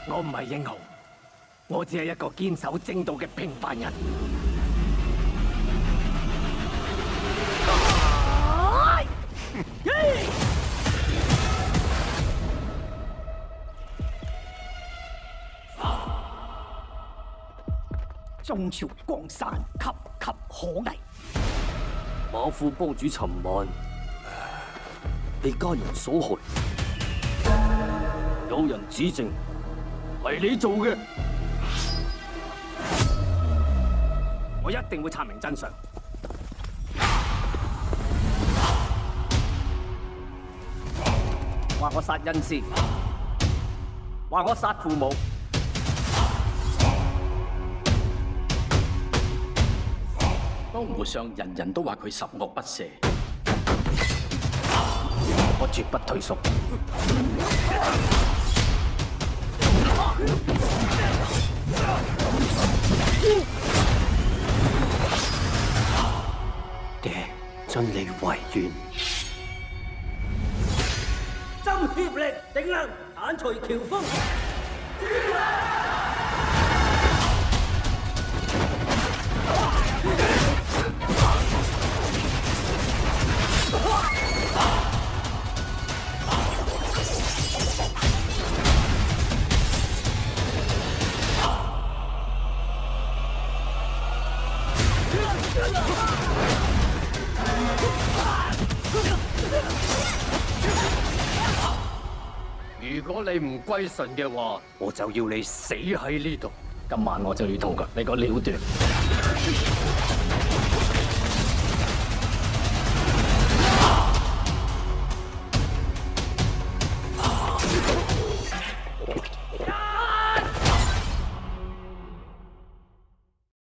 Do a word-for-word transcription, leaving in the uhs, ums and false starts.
我唔係英雄，我只係一個堅守正道嘅平凡人。 中朝江山岌岌可危。 馬副幫主尋晚被家人所害，有人指證係你做嘅， 我一定會查明真相。話我殺恩師，話我殺父母。 江湖上人人都話佢十惡不赦， 我絕不退縮。 爹真理為願， 針協力頂能鏟除喬峰。 如果你唔歸順嘅話，我就要你死喺呢度。 今晚我就要同你個了斷。